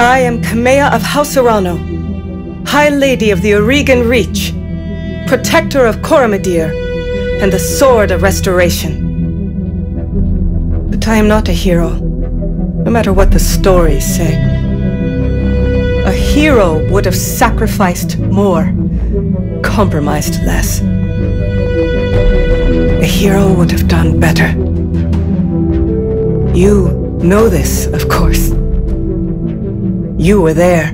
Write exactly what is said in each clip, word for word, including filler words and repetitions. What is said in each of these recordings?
I am Kamea of House Urano, High Lady of the Aurigan Reach, Protector of Coromedir, and the Sword of Restoration. But I am not a hero, no matter what the stories say. A hero would have sacrificed more, compromised less. A hero would have done better. You know this, of course. You were there.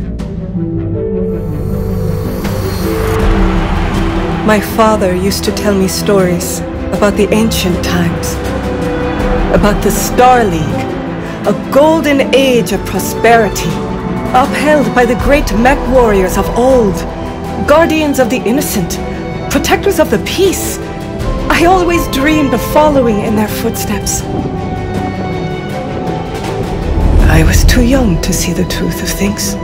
My father used to tell me stories about the ancient times, about the Star League, a golden age of prosperity, upheld by the great mech warriors of old, guardians of the innocent, protectors of the peace. I always dreamed of following in their footsteps. I was too young to see the truth of things.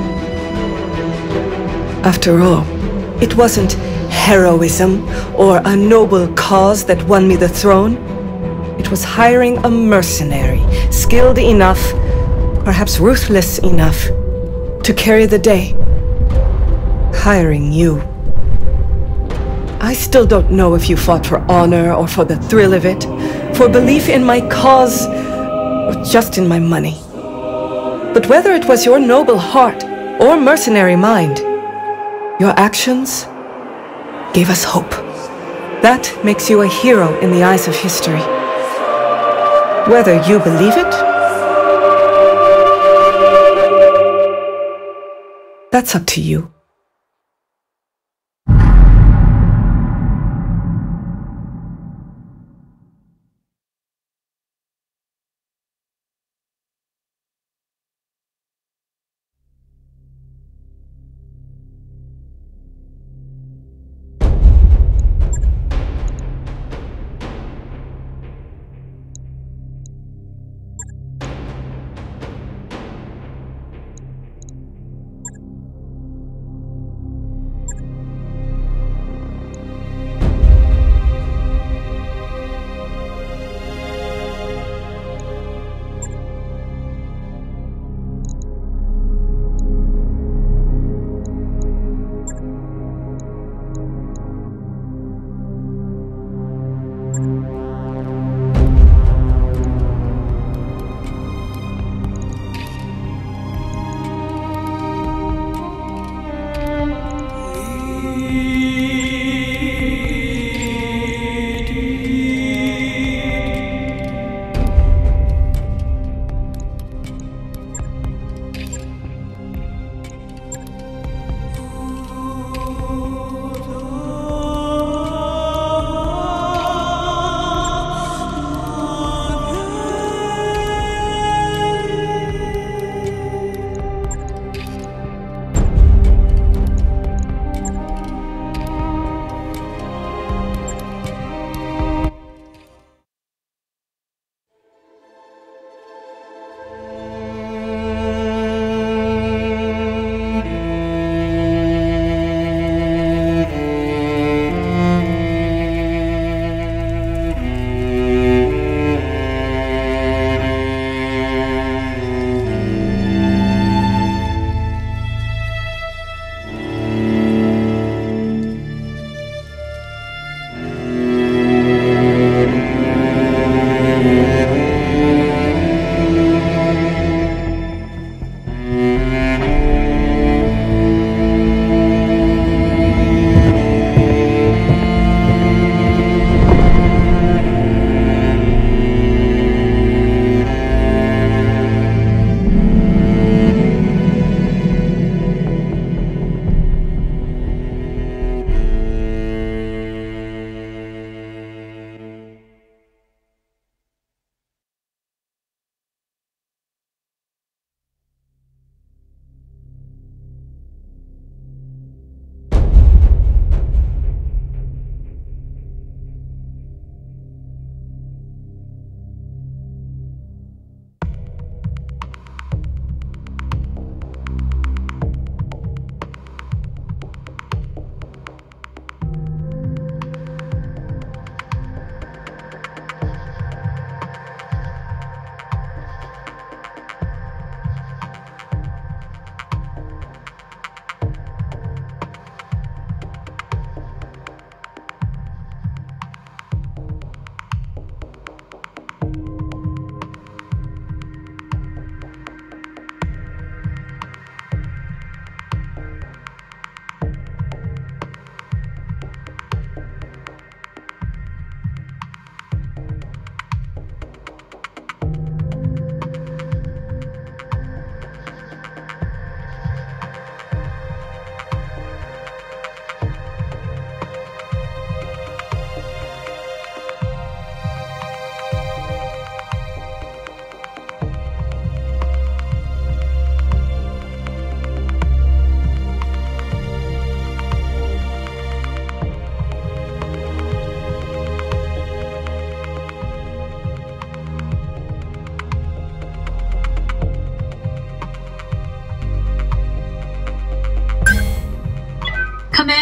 After all, it wasn't heroism or a noble cause that won me the throne. It was hiring a mercenary, skilled enough, perhaps ruthless enough, to carry the day. Hiring you. I still don't know if you fought for honor or for the thrill of it, for belief in my cause, or just in my money. But whether it was your noble heart or mercenary mind, your actions gave us hope. That makes you a hero in the eyes of history. Whether you believe it, that's up to you.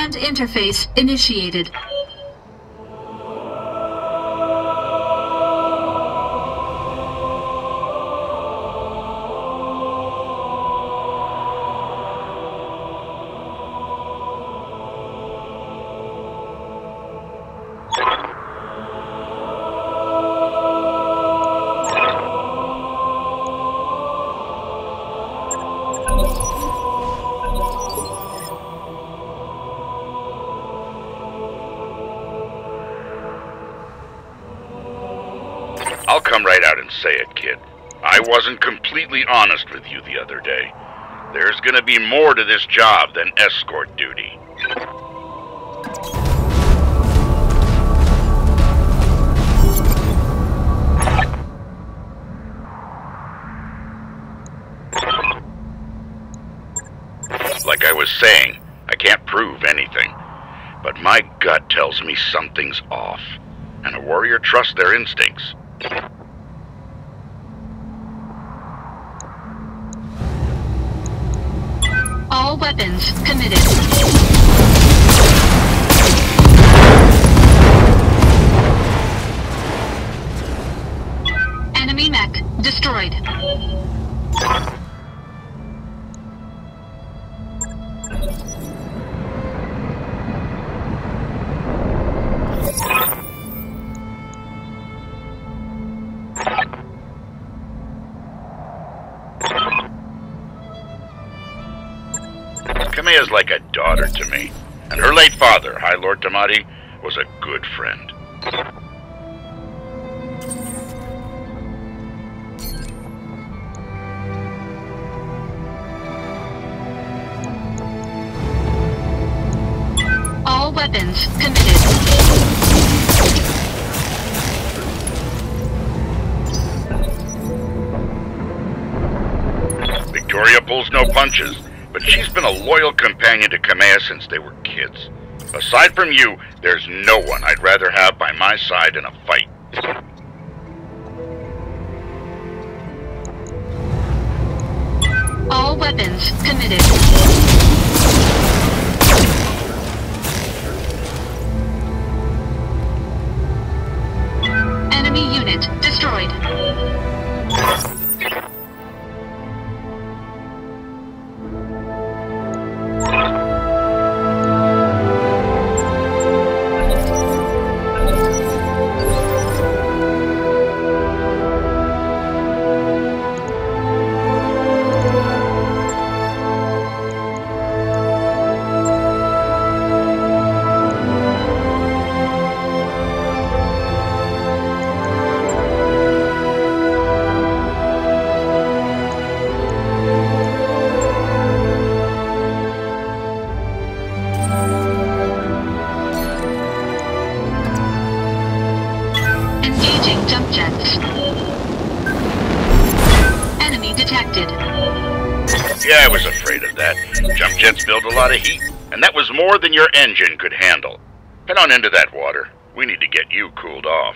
Command interface initiated. I'll come right out and say it, kid. I wasn't completely honest with you the other day. There's gonna be more to this job than escort duty. Like I was saying, I can't prove anything. But my gut tells me something's off. And a warrior trusts their instincts. All weapons committed. Enemy mech destroyed. Kameya's like a daughter to me, and her late father, High Lord Tamati, was a good friend. All weapons committed. Victoria pulls no punches, but she's been a loyal companion to Kameya since they were kids. Aside from you, there's no one I'd rather have by my side in a fight. All weapons committed. Enemy unit destroyed. Jump jets. Enemy detected. Yeah, I was afraid of that. Jump jets build a lot of heat, and that was more than your engine could handle. Head on into that water. We need to get you cooled off.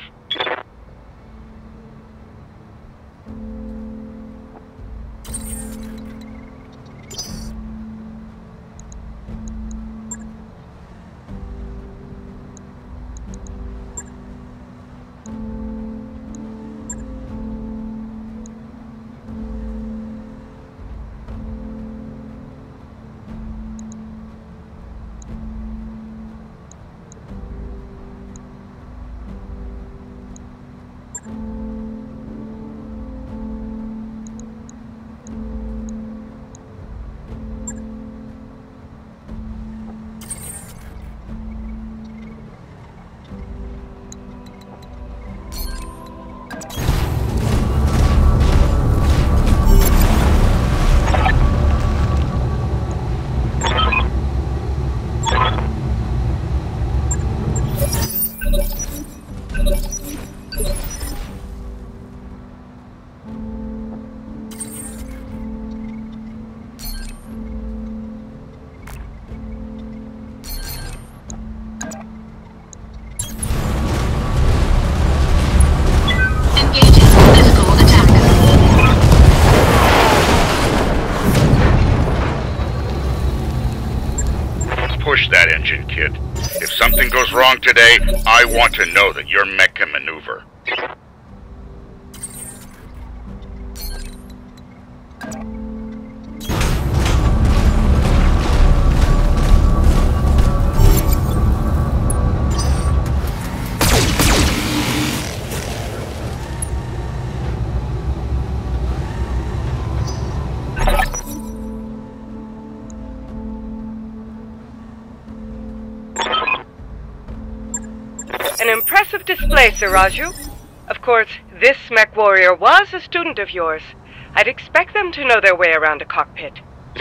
kid. If something goes wrong today, I want to know that your mech can maneuver. An impressive display, Sir Raju. Of course, this mech warrior was a student of yours. I'd expect them to know their way around a cockpit.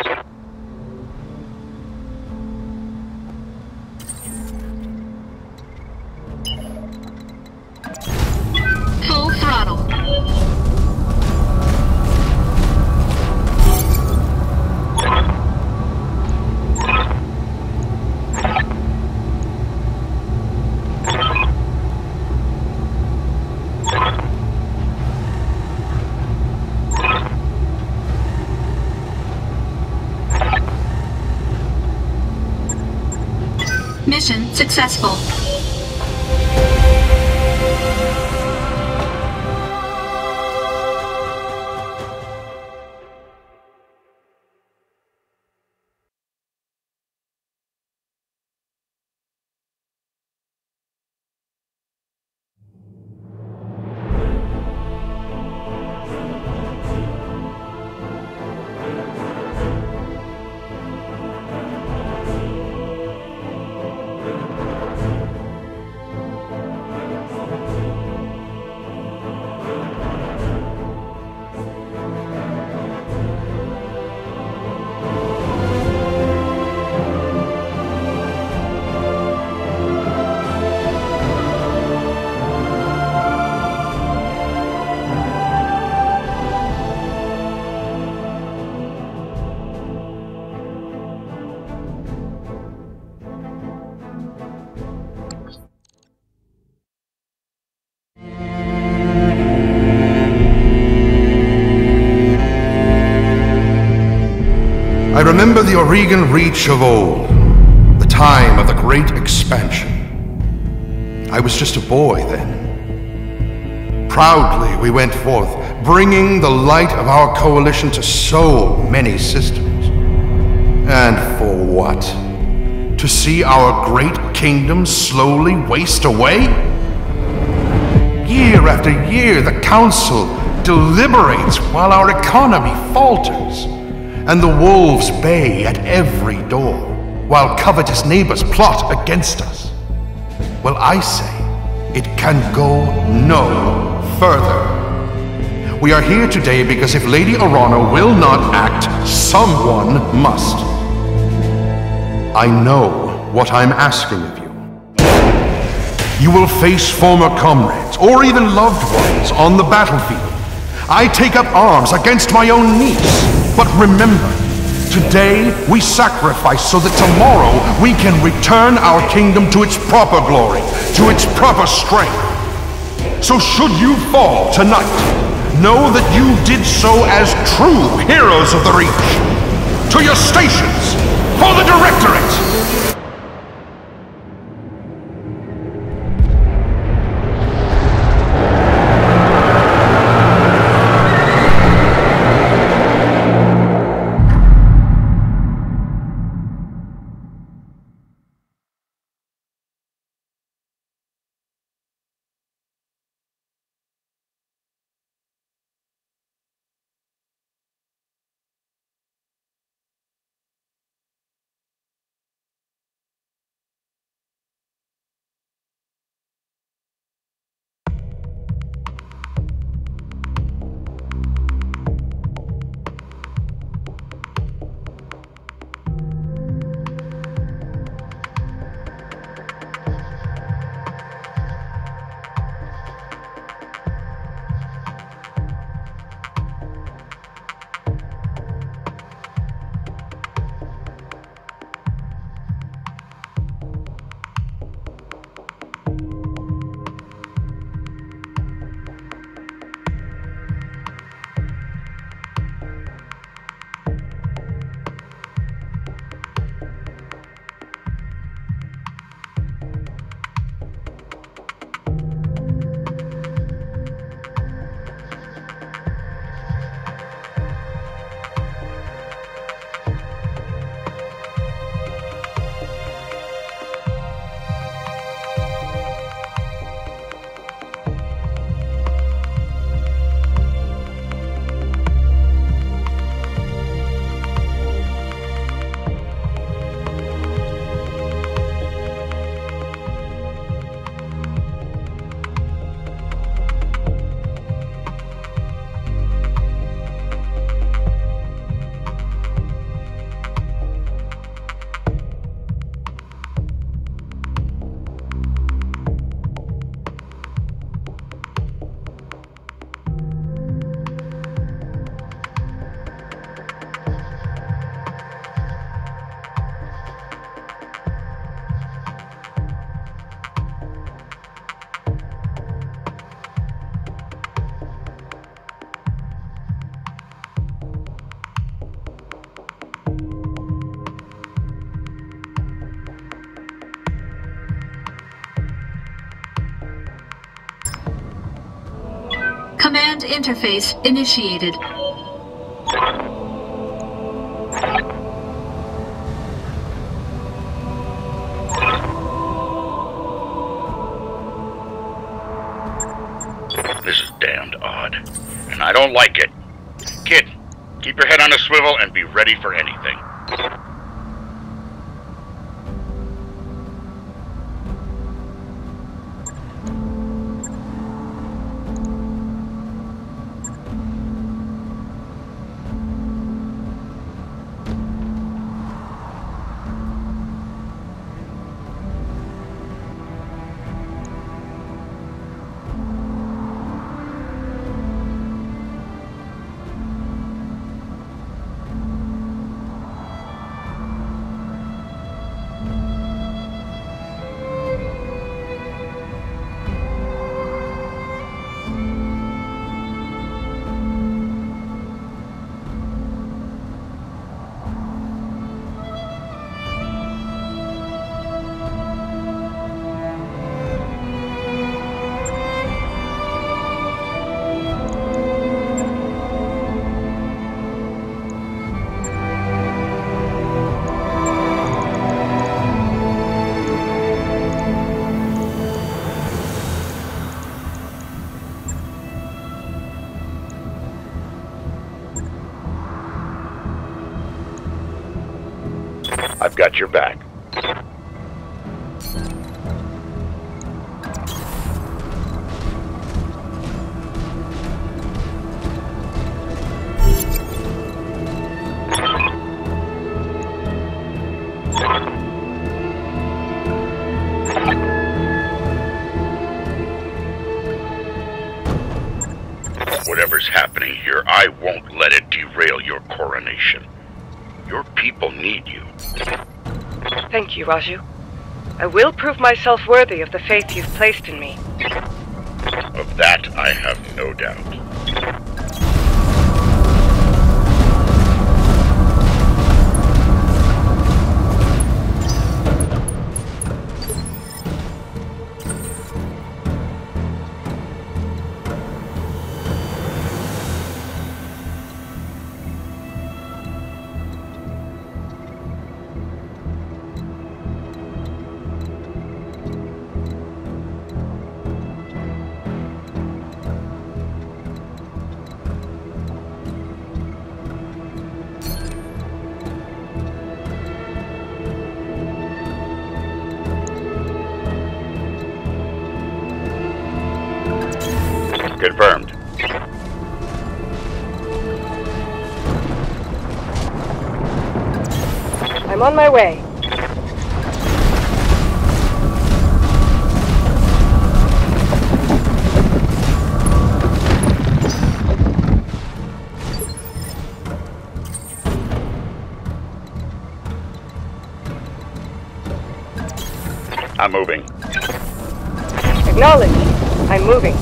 Full throttle. Mission successful. I remember the Oregon Reach of old, the time of the Great Expansion. I was just a boy then. Proudly we went forth, bringing the light of our coalition to so many systems. And for what? To see our great kingdom slowly waste away? Year after year, the Council deliberates while our economy falters. And the wolves bay at every door, while covetous neighbors plot against us. Well, I say, it can go no further. We are here today because if Lady Orana will not act, someone must. I know what I'm asking of you. You will face former comrades, or even loved ones, on the battlefield. I take up arms against my own niece. But remember, today we sacrifice so that tomorrow we can return our kingdom to its proper glory, to its proper strength. So should you fall tonight, know that you did so as true heroes of the Reach. To your stations, for the Directorate! Command interface initiated. This is damned odd, and I don't like it. Kid, keep your head on a swivel and be ready for anything. I've got your back. Whatever's happening here, I won't let it derail your coronation. Your people need you. Thank you, Raju. I will prove myself worthy of the faith you've placed in me. Of that, I have no doubt. Confirmed. I'm on my way. I'm moving. Acknowledged. I'm moving.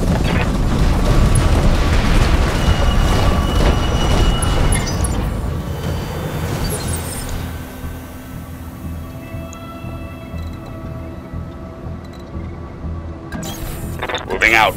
Moving out.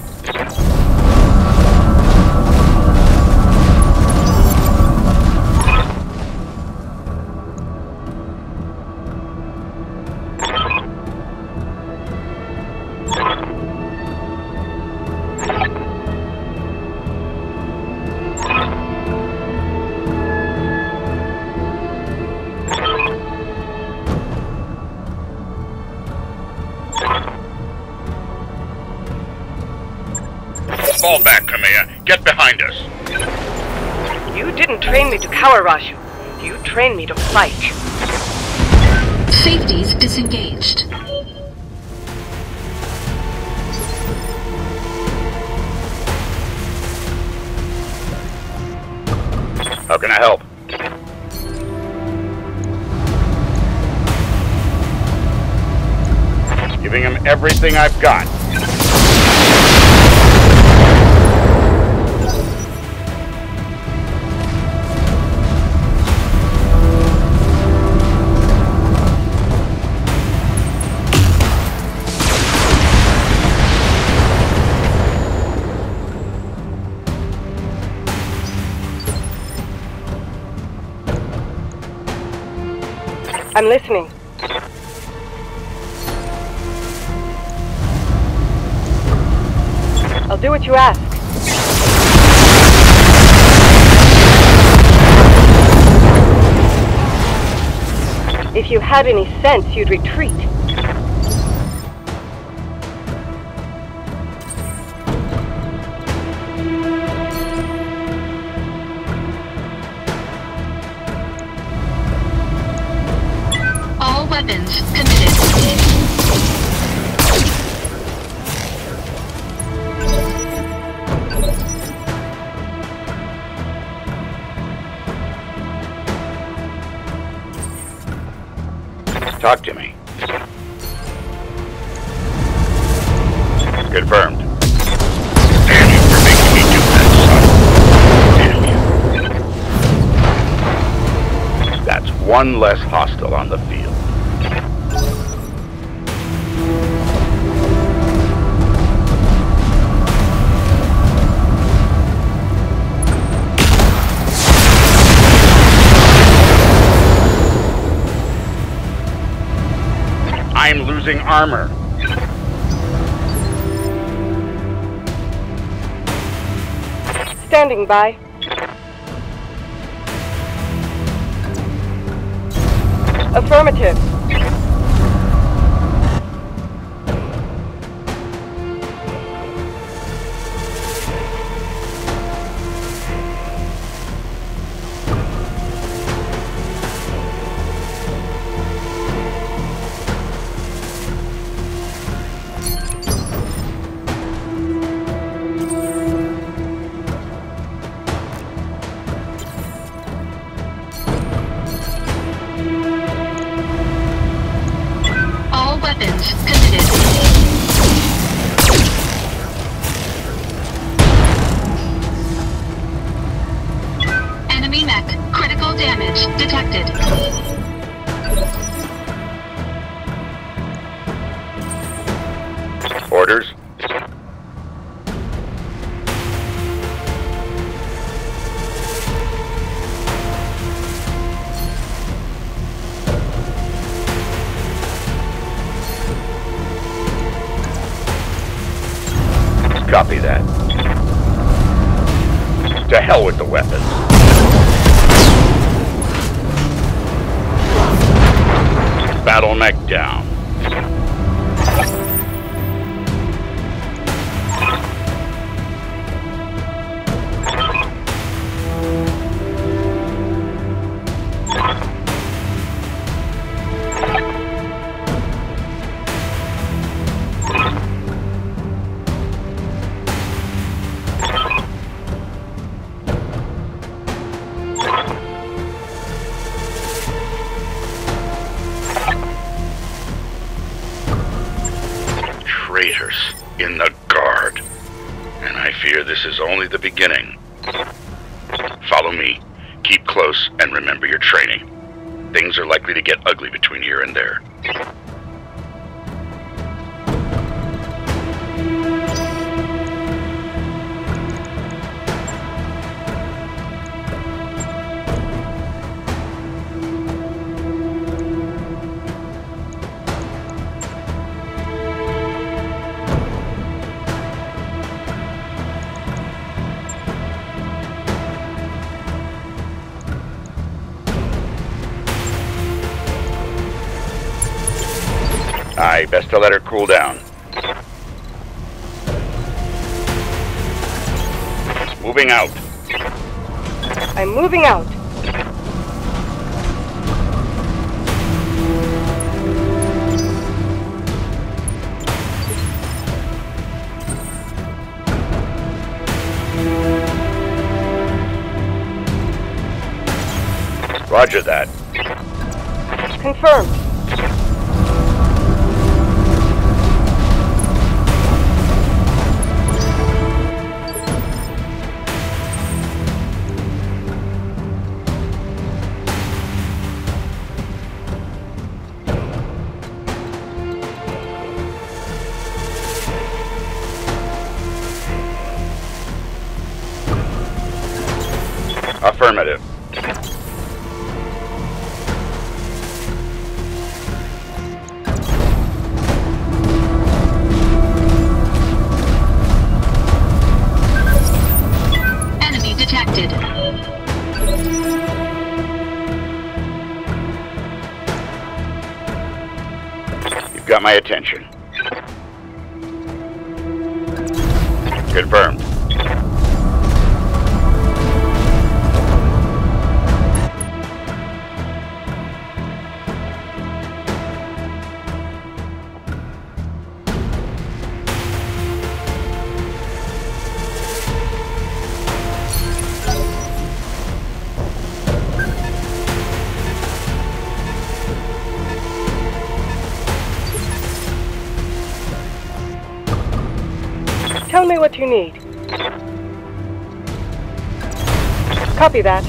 Fall back, Kamea. Get behind us. You didn't train me to cower, Raju. You trained me to fight. Safeties disengaged. How can I help? Giving him everything I've got. I'm listening. I'll do what you ask. If you had any sense, you'd retreat. All weapons committed. Talk to me. Confirmed. Damn you for making me do that, son. Damn you. That's one less hostile on the field. I'm losing armor. Standing by. Affirmative. Weapons committed. Enemy mech. Critical damage detected. Orders? Copy that. To hell with the weapons. Battle mech down. Traitors in the Guard. And I fear this is only the beginning. Follow me. Keep close and remember your training. Things are likely to get ugly between here and there. Aye, best to let her cool down. Moving out. I'm moving out. Roger that. Confirmed. Affirmative. Got my attention. Confirmed. Tell me what you need. Copy that.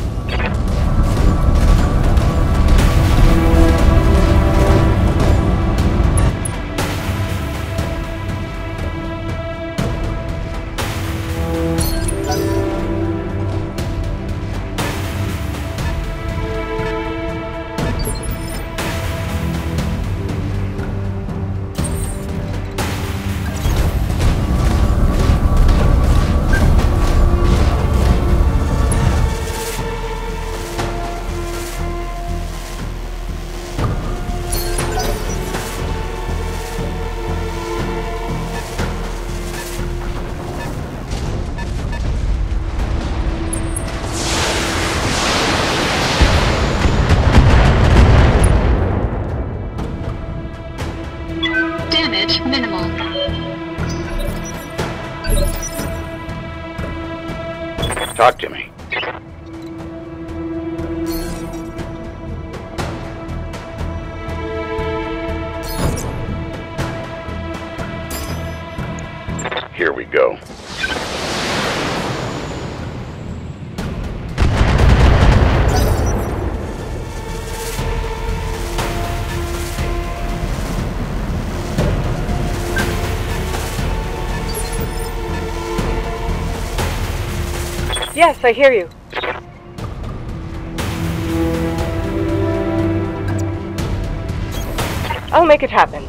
Damage minimal. Talk to me. Here we go. Yes, I hear you. I'll make it happen.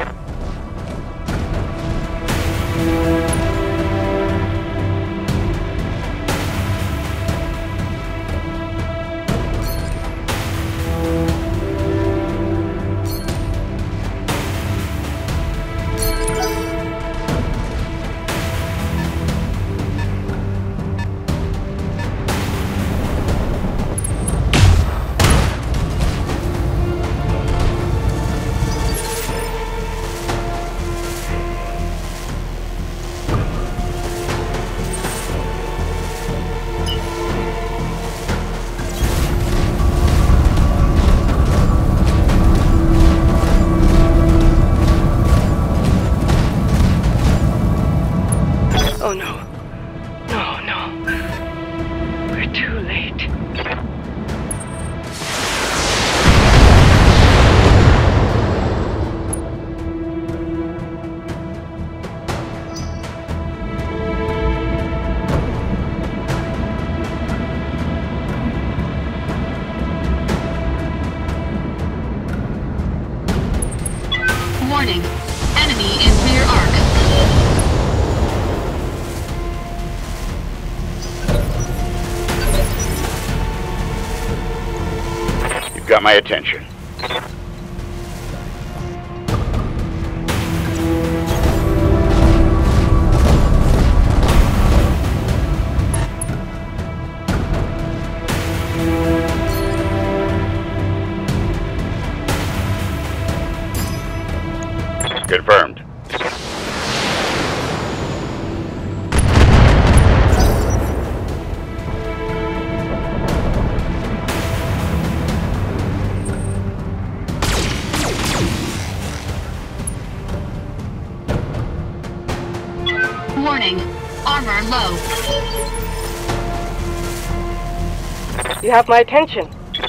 Oh no. No, no. We're too late. Warning. Enemy in rear arc. You've got my attention. Confirmed. Warning. Armor low. You have my attention.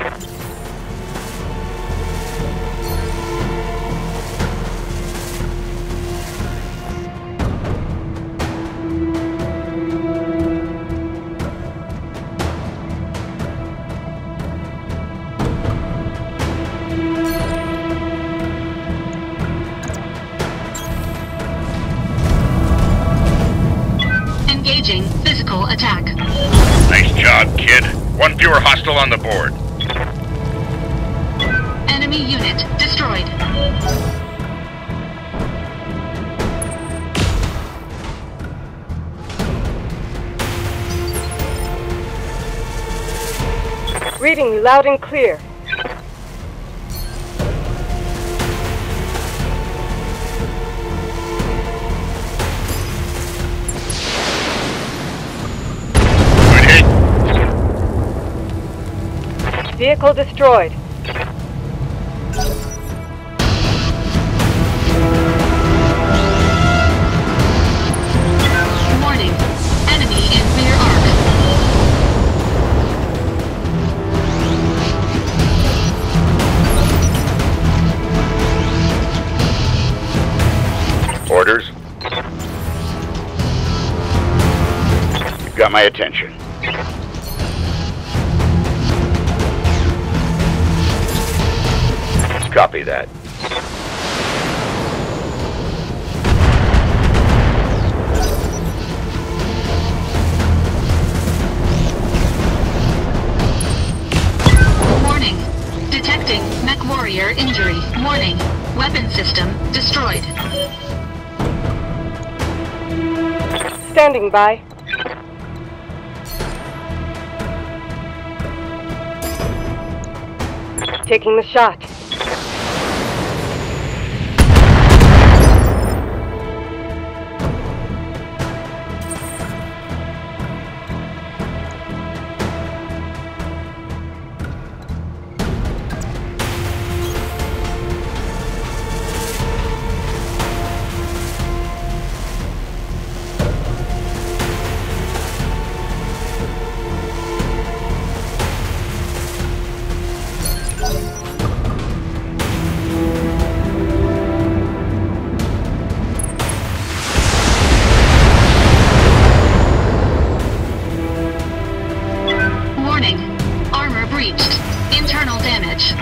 Engaging physical attack. Nice job, kid. One fewer hostile on the board. Enemy unit destroyed. Reading you loud and clear. Good hit. Vehicle destroyed. Warning. Enemy in rear arc. Orders? You've got my attention. Copy that. Warning. Detecting Mech Warrior injury. Warning. Weapon system destroyed. Standing by. Taking the shot. Warning. Armor breached. Internal damage.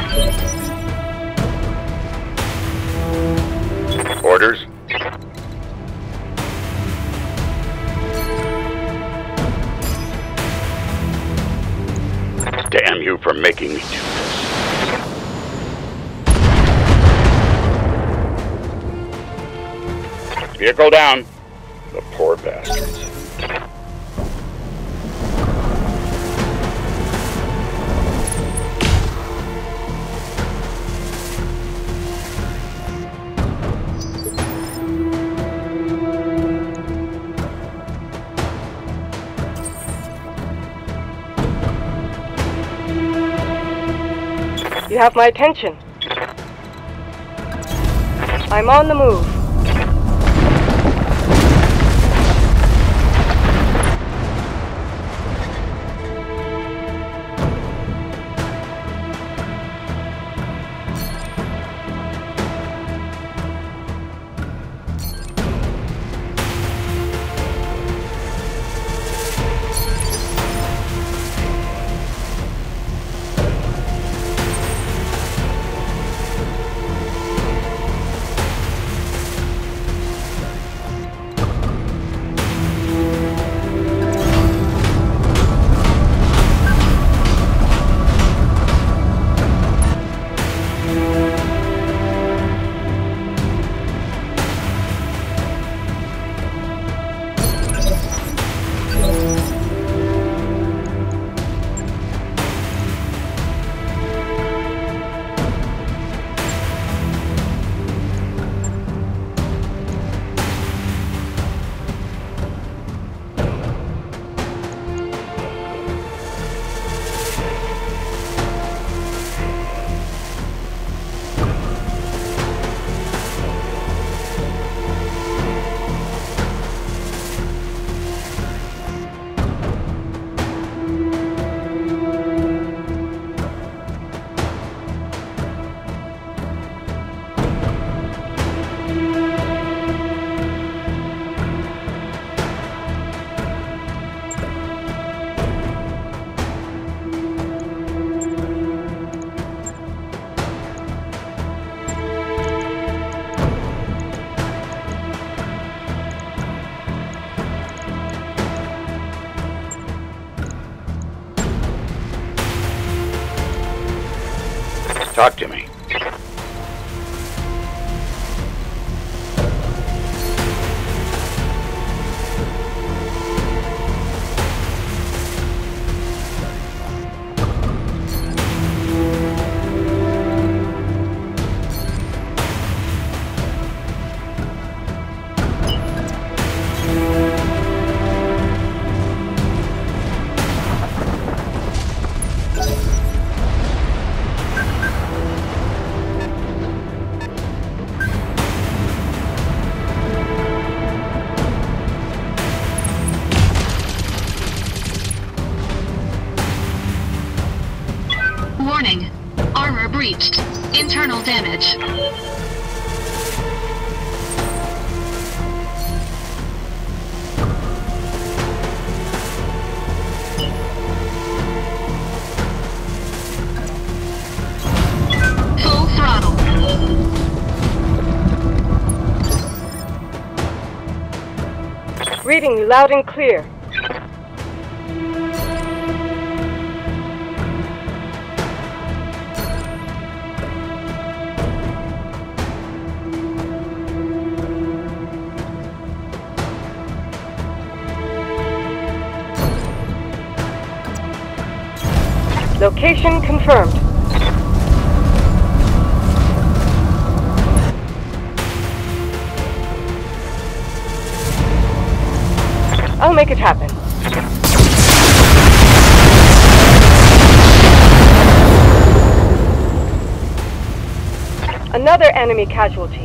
Orders? Damn you for making me do this. Vehicle down. The poor bastards. You have my attention. I'm on the move. Talk to me. Armor breached. Internal damage. Full throttle. Reading you loud and clear. Location confirmed. I'll make it happen. Another enemy casualty.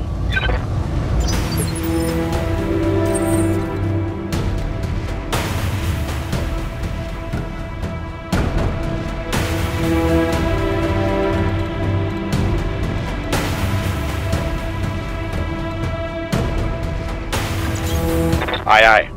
Aye, aye.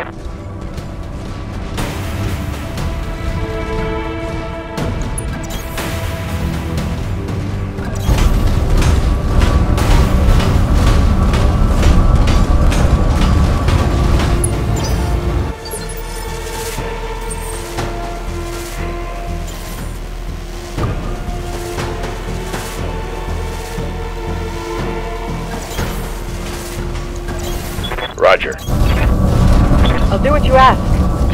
Roger. I'll do what you ask.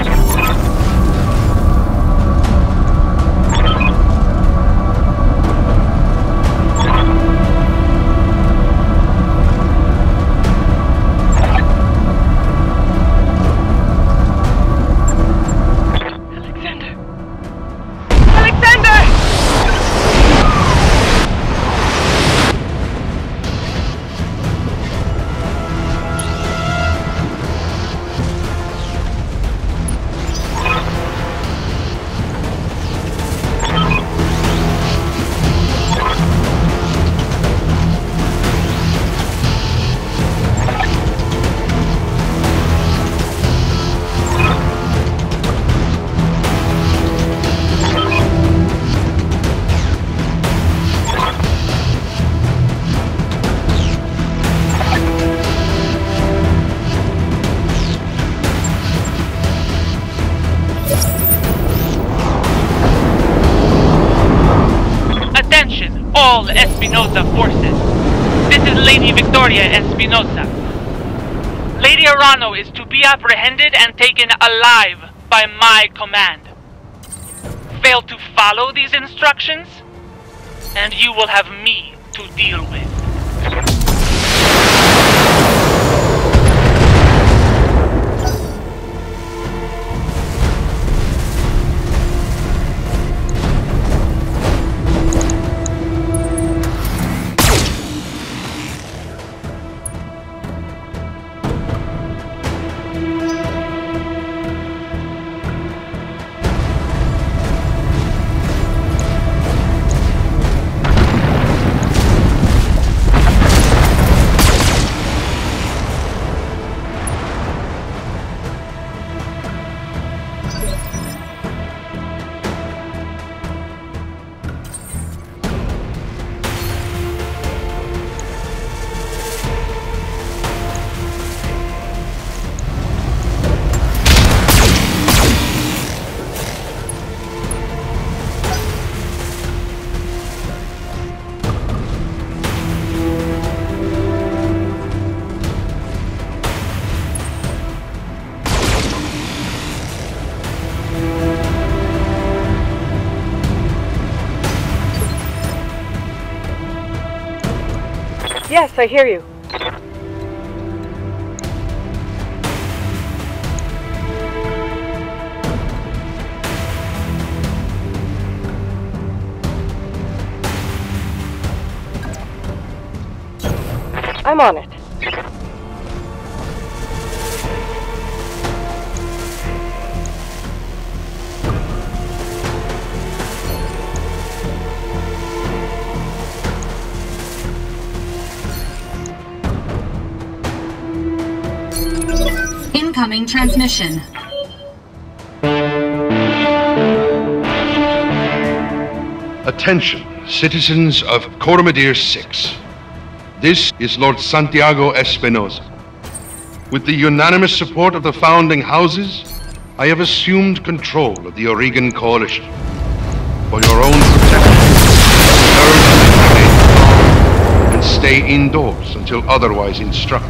All Espinosa forces. This is Lady Victoria Espinosa. Lady Arano is to be apprehended and taken alive by my command. Fail to follow these instructions, and you will have me to deal with. Yes, I hear you. I'm on it. Incoming transmission. Attention, citizens of Coromadir six. This is Lord Santiago Espinosa. With the unanimous support of the founding houses, I have assumed control of the Oregon Coalition. For your own protection, observe and remain calm, and stay indoors until otherwise instructed.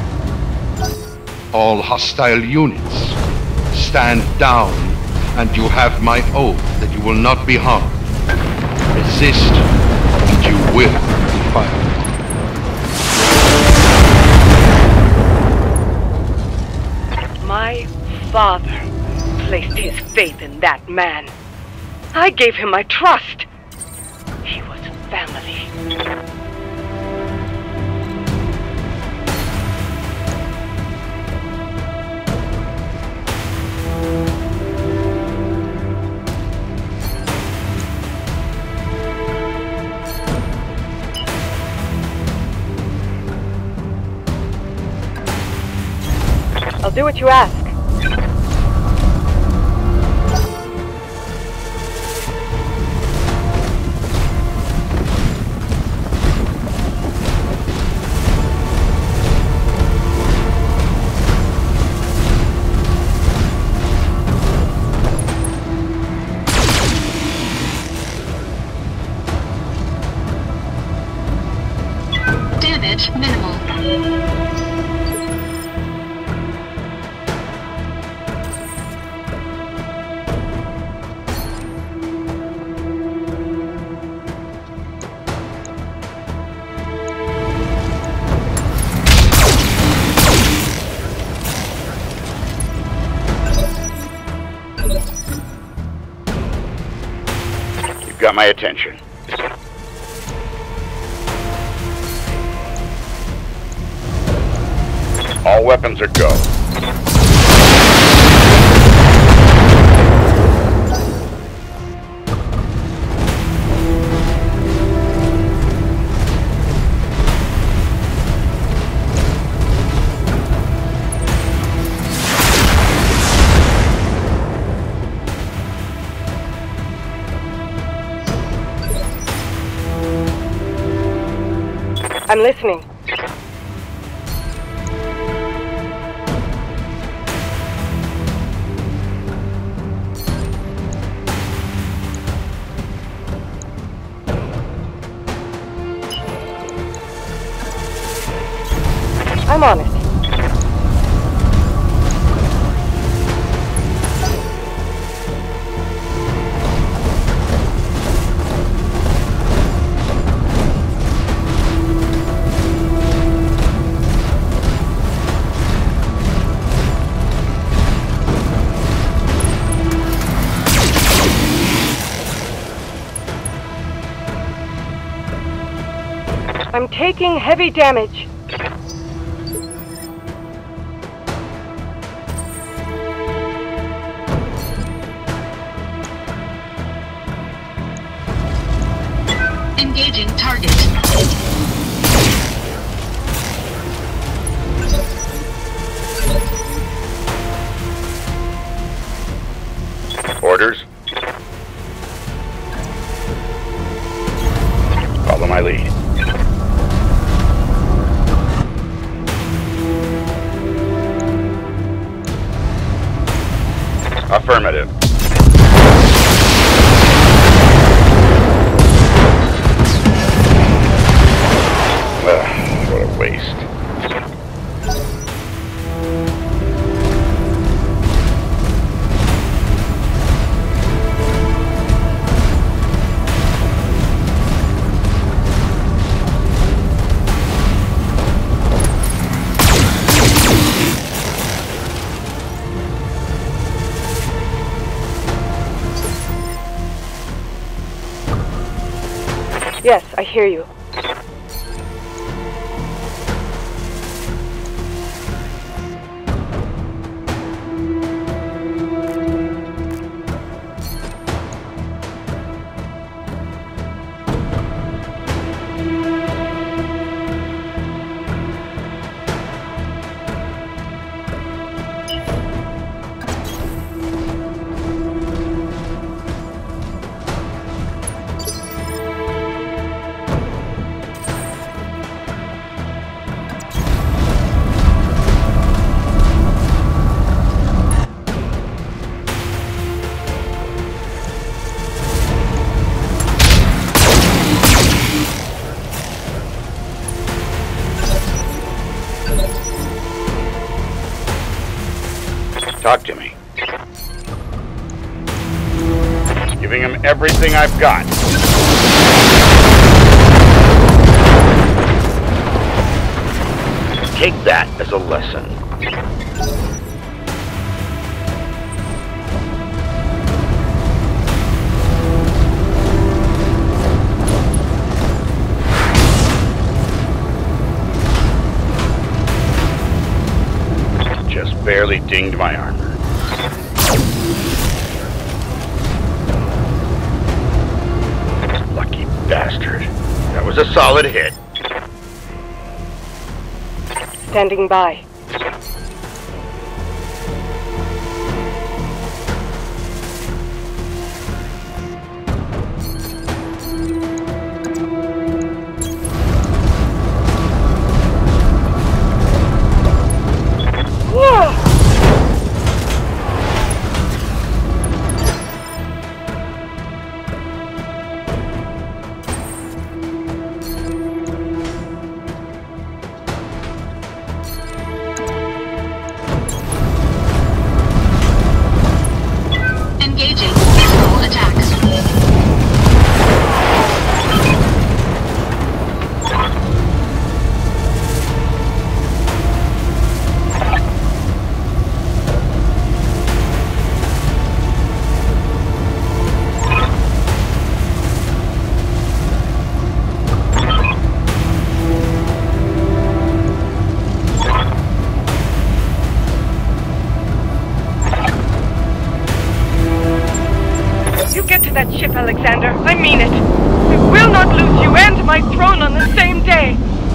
All hostile units, stand down, and you have my oath that you will not be harmed. Resist, and you will be fired. My father placed his faith in that man. I gave him my trust. He was family. I'll do what you ask. Damage minimal. You've got my attention. All weapons are go. I'm listening. I'm on it. I'm taking heavy damage. Engaging target. Orders? Follow my lead. Affirmative. Ugh, what a waste. Yes, I hear you. Talk to me. Giving him everything I've got. Take that as a lesson. Just barely dinged my armor. Lucky bastard. That was a solid hit. Standing by. Engaging physical attacks. Get to that ship, Alexander. I mean it. We will not lose you and my throne on the same day.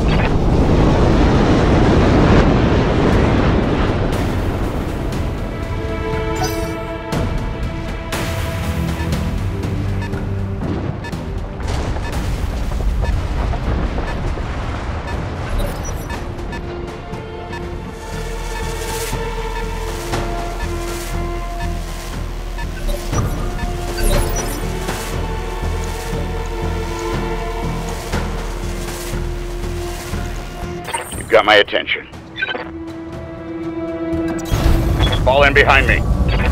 Got my attention. Fall in behind me.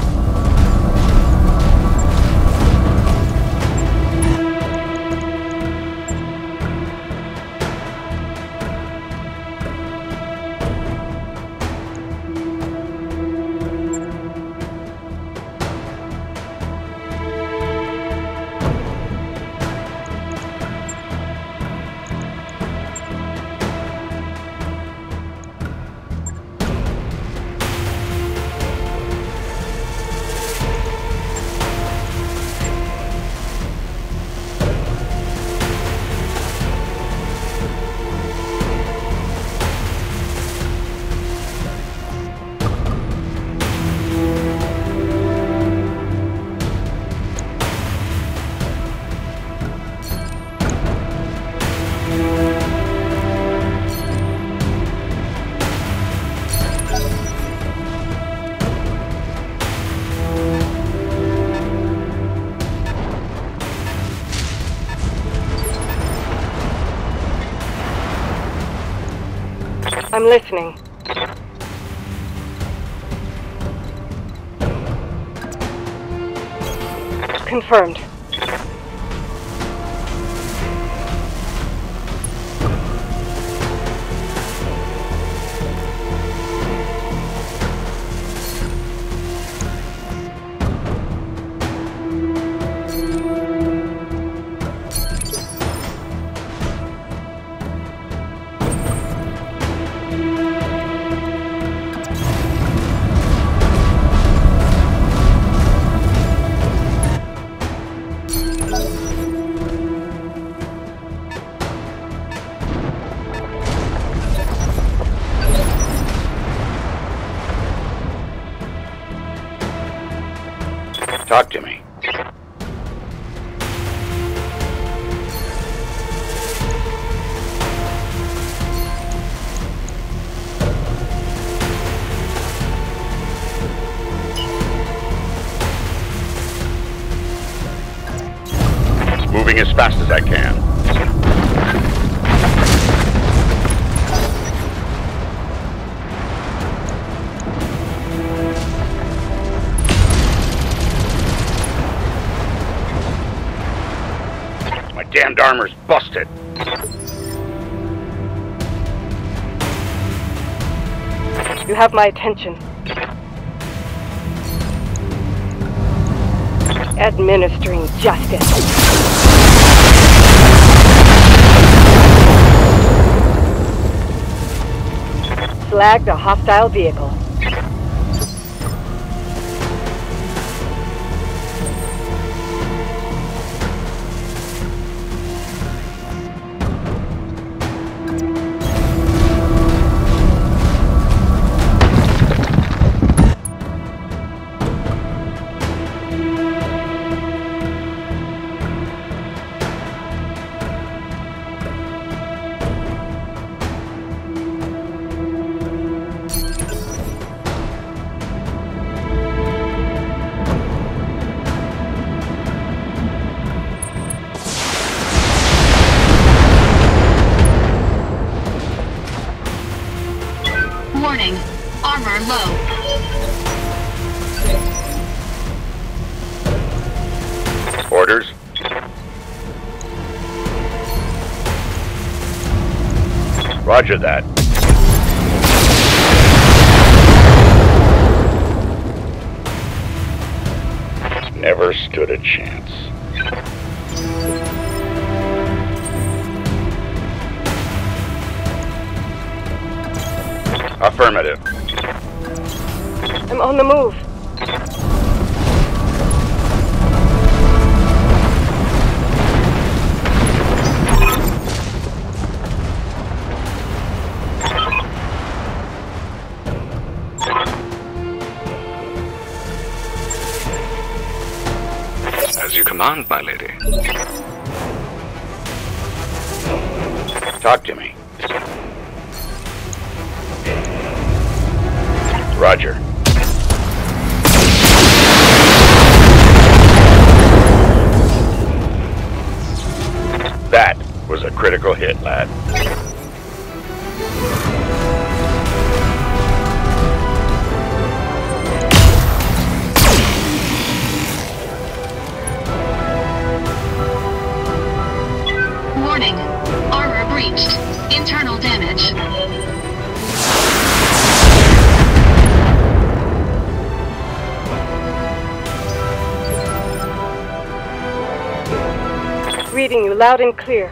I'm listening. Confirmed. Talk to me. Moving as fast as I can. damned armor's busted. You have my attention. Administering justice. Flagged a hostile vehicle. Warning. Armor low. Orders? Roger that. Never stood a chance. Affirmative. I'm on the move. As you command, my lady. Talk to me. Roger. That was a critical hit, lad. Warning. Armor breached. Internal damage. Reading you loud and clear.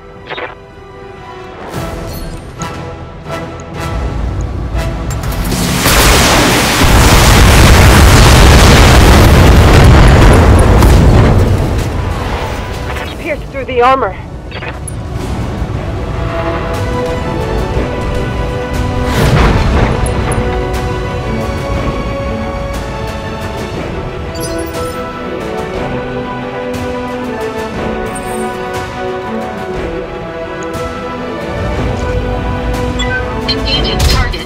Pierced through the armor. Engaging target.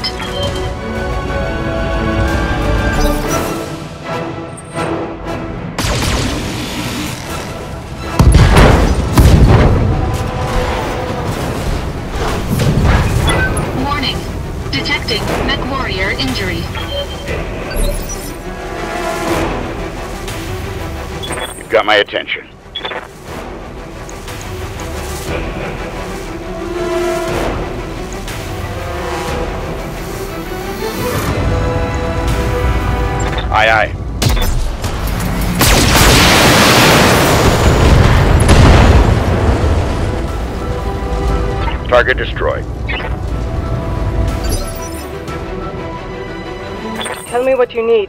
Warning. Detecting Mech Warrior injury. You've got my attention. Aye, aye. Target destroyed. Tell me what you need.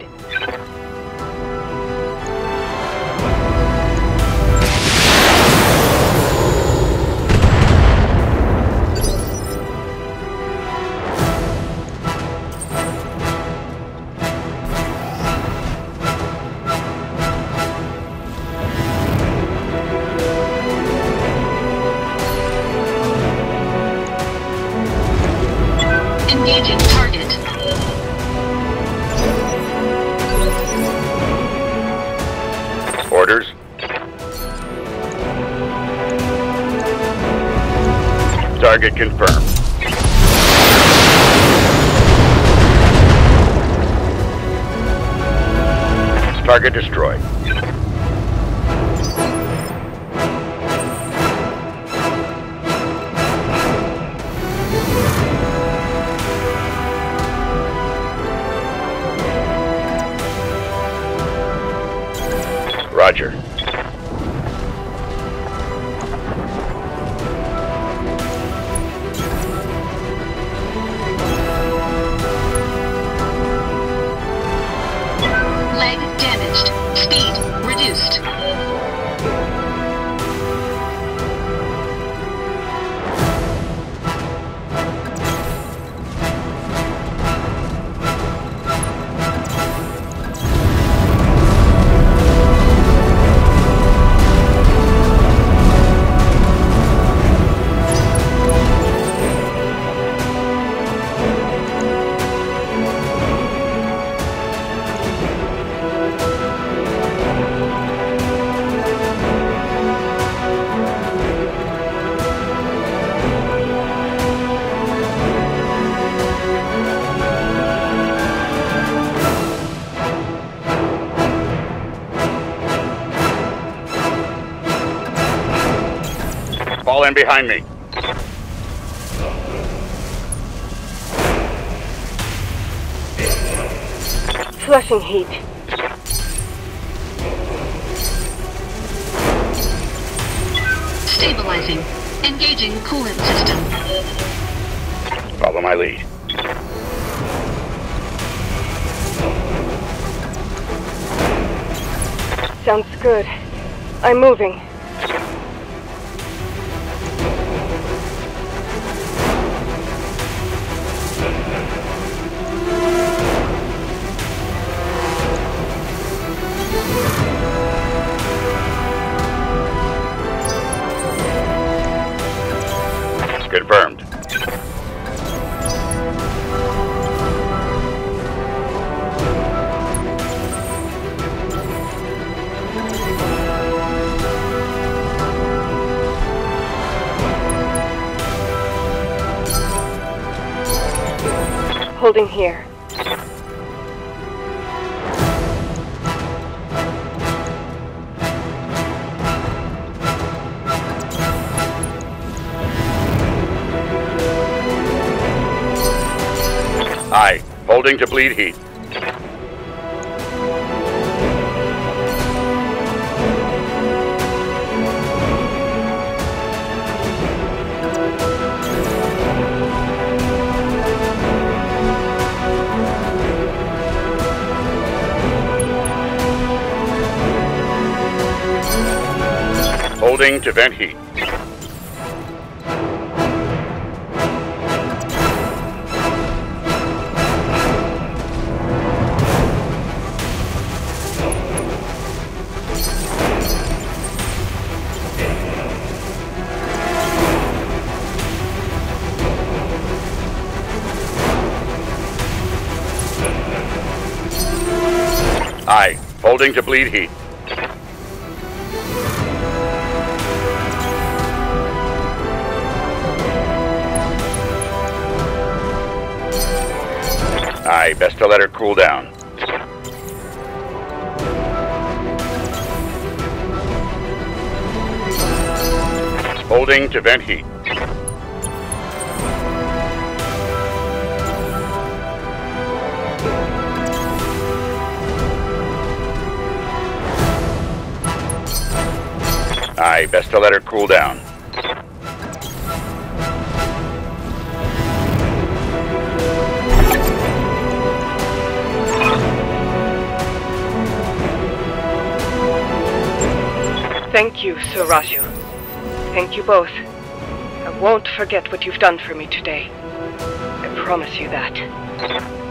Engaging target. Orders? Target confirmed. Target destroyed. behind me. Flushing heat. Stabilizing. Engaging coolant system. Follow my lead. Sounds good. I'm moving. Confirmed. Holding here. Aye. Holding to bleed heat. Holding to vent heat. Aye. Holding to bleed heat. Aye. Best to let her cool down. Holding to vent heat. Aye, best to let her cool down. Thank you, Sir Raju. Thank you both. I won't forget what you've done for me today. I promise you that.